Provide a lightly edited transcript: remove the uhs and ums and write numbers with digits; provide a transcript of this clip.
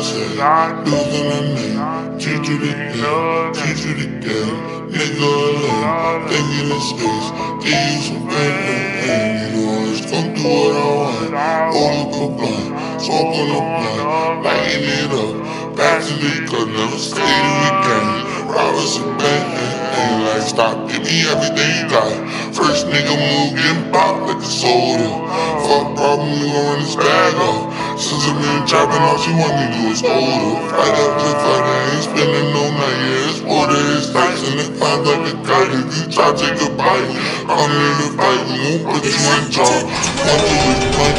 say, losing a name, teach you the game, teach you the game. Nigga lame, thinking in space, give you some pain. You know I just come do what I want. Hold up a blunt, smoke on a blunt, lighting it up. Back to the cut, never stay the weekend. Rob us a bank, ain't like stop, give me everything you got. First nigga move, getting popped like a soda. Fuck problem, we gon' run this bag up. Since I've been trapping, all she want me to do is hold her. Fight up, just fight, I ain't spending no night, yeah. It's water, it's nice, and it climbs like a kite. If you try to take a bite, I'm in the fight, we won't put you in charge. Want to